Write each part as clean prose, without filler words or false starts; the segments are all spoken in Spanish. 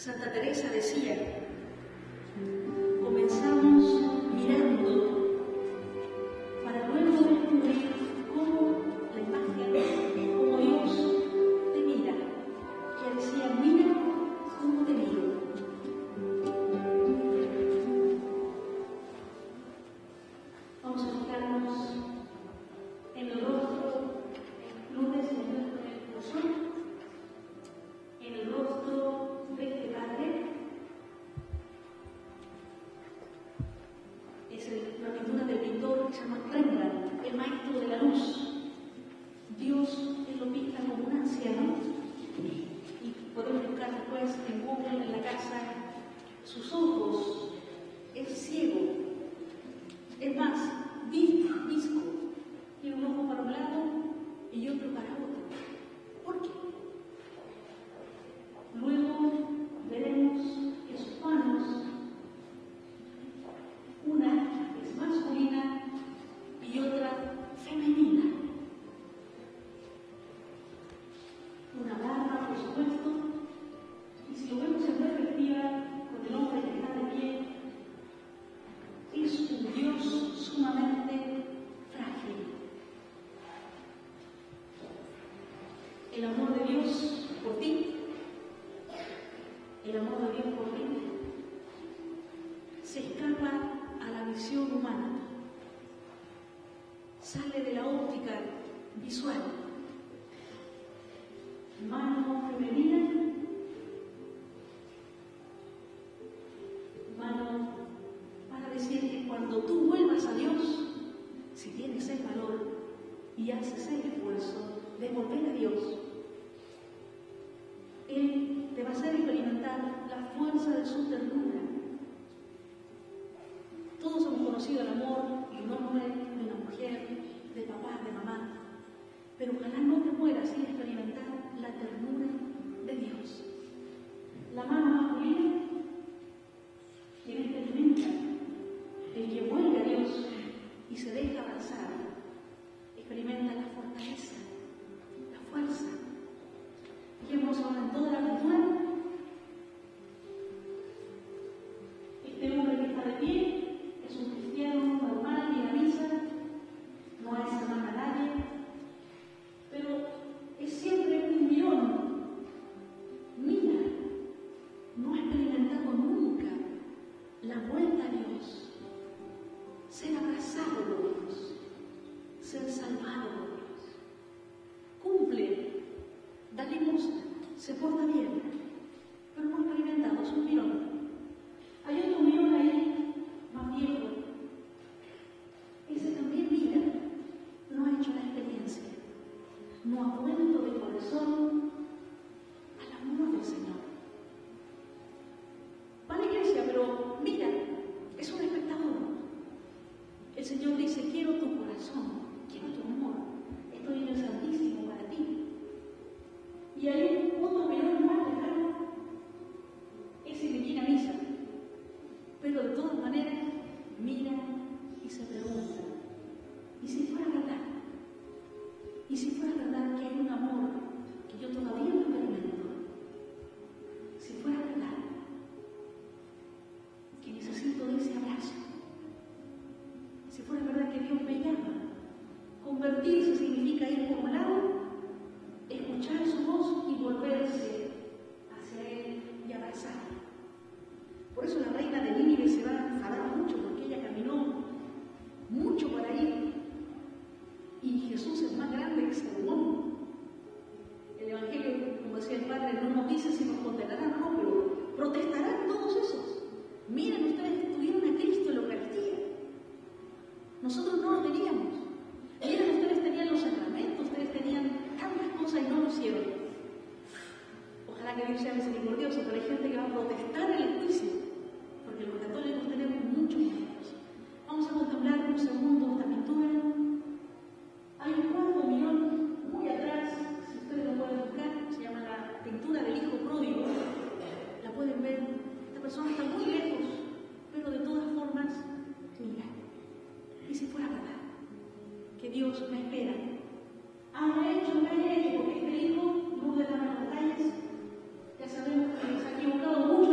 Santa Teresa decía, comenzamos mirando para luego descubrir cómo la imagen, cómo Dios te mira. Ella decía, mira cómo te miro. Vamos a fijarnos en el rostro, lunes en el corazón, en el rostro de este Padre. Es la pintura del pintor que se llama Rembrandt, el maestro de la luz. Dios él lo pinta como un anciano, y podemos buscar después en Google, en la casa, sus ojos, es ciego, es más, visco, tiene un ojo para un lado y otro para otro. ¿Por qué? Luego veremos que sus manos, una es masculina y otra femenina. Una barba, por supuesto, y si lo vemos en perspectiva con el hombre que está de pie, es un Dios sumamente frágil. El amor de Dios por ti, el amor de Dios por ti, se escapa a la visión humana, sale de la óptica visual. Mano femenina, mano para decir que cuando tú vuelvas a Dios, si tienes el valor y haces el esfuerzo de volver a Dios, Él te va a hacer experimentar la fuerza de su ternura. Todos hemos conocido el amor de un hombre, de una mujer, de papá, de mamá, pero ojalá no te mueras sin experimentar la ternura de Dios. La mano masculina, quien experimenta, el que vuelve a Dios y se deja abrazar, experimenta la fortaleza, la fuerza. Fijémonos ahora en toda la cultura. Este hombre que está de pie es un cristiano normal, viene a misa, no es hermano a nadie, pero es siempre un mirón. Mira, no ha experimentado nunca la vuelta a Dios, ser abrazado por Dios, ser salvado por Dios. Cumple, da limosna, se porta bien, pero no ha experimentado, es un mirón. Hay otro mirón ahí, más viejo. Ese también mira, no ha hecho la experiencia, no ha vuelto de corazón al amor del Señor. Va a la iglesia, pero mira, es un espectador. El Señor dice, quiero tu corazón, quiero tu amor, estoy en el Santísimo para ti. Y hay otro mirón más lejano, ese que viene a misa, pero de todas maneras mira y se pregunta, ¿y si fuera verdad? ¿Y si fuera verdad que hay un amor que yo todavía no experimento? Si fuera verdad que necesito de ese abrazo, si fuera verdad que Dios me llama, convertirse significa ir por un lado, escuchar su voz y volverse hacia Él y abrazarlo. Por eso la reina de Nínive se va a enfadar mucho, porque ella caminó mucho para ir, y Jesús es más grande que Salomón. El Evangelio, como decía el Padre, no nos dice si nos condenarán o no, pero protestarán todos esos. Miren, ustedes tuvieron a Cristo en la Eucaristía, nosotros no lo teníamos. Miren, ustedes tenían los sacramentos, ustedes tenían tantas cosas y no lo hicieron. Ojalá que Dios sea misericordioso, pero hay gente que va a protestar en el juicio, porque los católicos tenemos muchos méritos. Vamos a contemplar un segundo esta pintura. Hay un cuarto mirón muy atrás, si ustedes lo pueden buscar, se llama la pintura del hijo pródigo. La pueden ver, esta persona está muy lejos, pero de todas formas, mira. Y si fuera verdad que Dios me espera, haya hecho, porque este hijo no le da las batallas, ya sabemos que se ha equivocado mucho.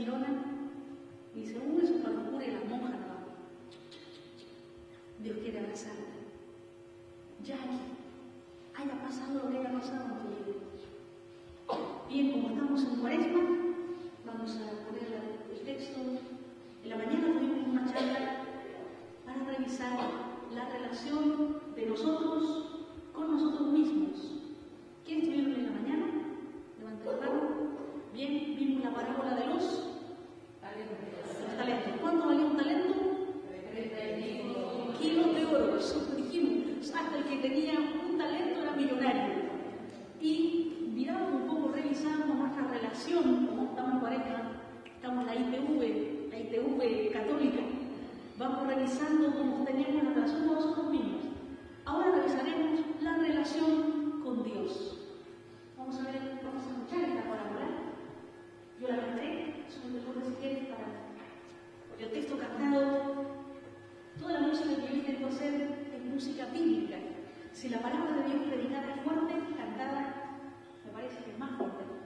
Girona, y dice, eso para los curas y las monjas no. Dios quiere abrazarte. Ya haya pasado lo que haya pasado en tu vida. Bien, como estamos en Cuaresma, vamos a poner el texto. En la mañana tuvimos una charla para revisar la relación de nosotros con nosotros mismos. ¿Quiénes estuvieron en la mañana? Levanta la mano. Bien, vimos la parábola de los talentos. ¿Cuánto valía un talento? 35 kilos de oro. Eso dijimos. Hasta el que tenía un talento era millonario. Y mirábamos un poco, revisábamos nuestra relación, como estamos en pareja, estamos en la ITV católica. Vamos revisando cómo teníamos la relación con nosotros mismos. Ahora revisaremos la relación con Dios. Vamos a escuchar esta parábola. Yo la canté, son mejores si quieres para el texto cantado. Toda la música que yo intento hacer es música bíblica. Si la palabra de Dios predicada es fuerte, cantada me parece que es más fuerte.